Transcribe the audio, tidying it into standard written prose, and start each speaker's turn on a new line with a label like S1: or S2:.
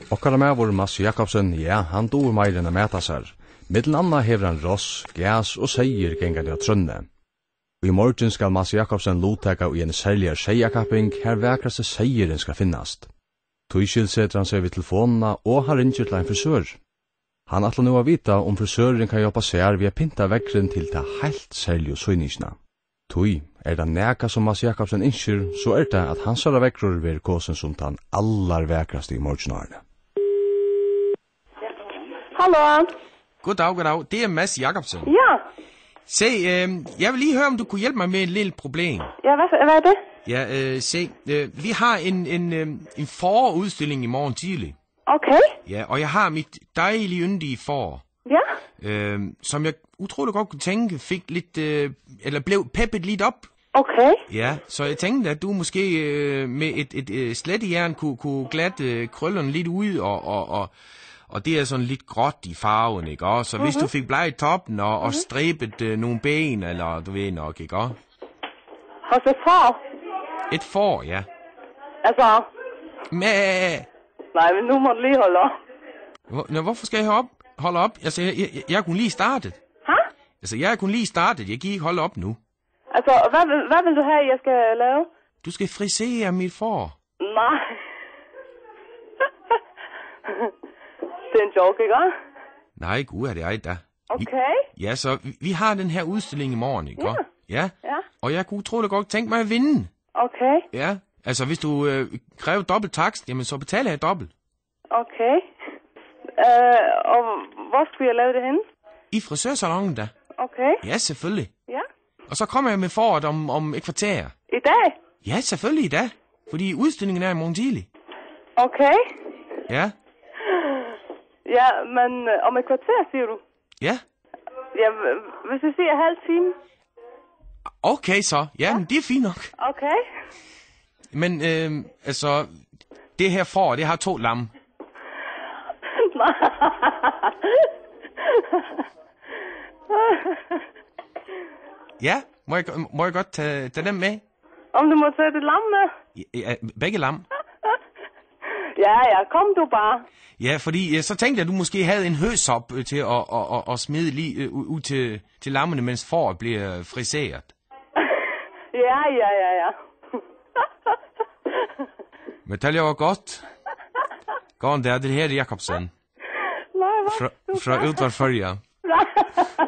S1: Okkara mævur Mads Jakobsen, ja, han doer meir enn a mæta seg. Middelen anna hever han ross, gæs og seier gengande av trønne. Og i morgen skal Mads Jakobsen lotteka i en særlig seiakapping, her vekraste seieren skal finnast. Tøyskild setter han seg vid telefonene, og har ringt til en frisør. Han atler nu å vite om frisøren kan hjelpe seg ved å pynta vekkren til det helt særlige søgningsna. Tøy, det neka som Mads Jakobsen innskjer, så det at hans høyre vekkror vil gåsen som den aller vekraste i morgenårene.
S2: Hallo.
S3: Goddag. Det Mads Jakobsen.
S2: Ja.
S3: Se, jeg vil lige høre, om du kunne hjælpe mig med et lille problem.
S2: Ja, hvad det?
S3: Ja, se, vi har en forudstilling i morgen tidlig.
S2: Okay.
S3: Ja, og jeg har mit dejlige yndige for.
S2: Ja.
S3: Som jeg utroligt godt kunne tænke, fik lidt, eller blev peppet lidt op.
S2: Okay.
S3: Ja, så jeg tænkte, at du måske med et slettejern kunne glatte krøllerne lidt ud, og det er sådan lidt gråt i farven, ikke også? Så hvis du fik bleget toppen og stræbet nogle ben, eller du ved nok, ikke også?
S2: Og så får?
S3: Et får, ja.
S2: Altså? Nej, men nu må du lige holde op.
S3: Hvorfor skal jeg holde op? Altså, jeg kunne lige startet.
S2: Hæ?
S3: Altså, jeg kunne lige startet. Jeg kan ikke holde op nu.
S2: Altså, hvad vil du have, jeg skal lave?
S3: Du skal frisere mit får.
S2: Nej. Det er en joke, ikke?
S3: Nej, gud er det ej da.
S2: Okay.
S3: Ja, så vi har den her udstilling i morgen, ikke?
S2: Ja.
S3: Ja. Og jeg kunne utroligt godt tænke mig at vinde.
S2: Okay.
S3: Ja. Altså, hvis du kræver dobbelt takst, jamen så betaler jeg dobbelt.
S2: Okay. Og hvor skulle jeg lave det henne?
S3: I frisørsalongen da.
S2: Okay.
S3: Ja, selvfølgelig.
S2: Ja.
S3: Og så kommer jeg med foråret om et kvarter.
S2: I dag?
S3: Ja, selvfølgelig i dag. Fordi udstillingen er i morgen tidlig.
S2: Okay.
S3: Ja.
S2: Ja, men om et kvarter, siger du?
S3: Ja.
S2: Ja, hvis du siger halv time.
S3: Okay så. Ja, men det er fint nok.
S2: Okay.
S3: Men altså, det her får, det har 2 lam. Ja, må jeg godt tage dem med?
S2: Om du må tage det lam med?
S3: Ja, begge lam.
S2: Ja, kom du bare.
S3: Ja, fordi så tænkte jeg, at du måske havde en høsop til at smide lige ud til lammene, mens fåret bliver friseret.
S2: Ja.
S3: Men det var godt. Gående der, det her er Jakobsen.
S2: Nej, hvad?
S3: Fra Udvar Førja.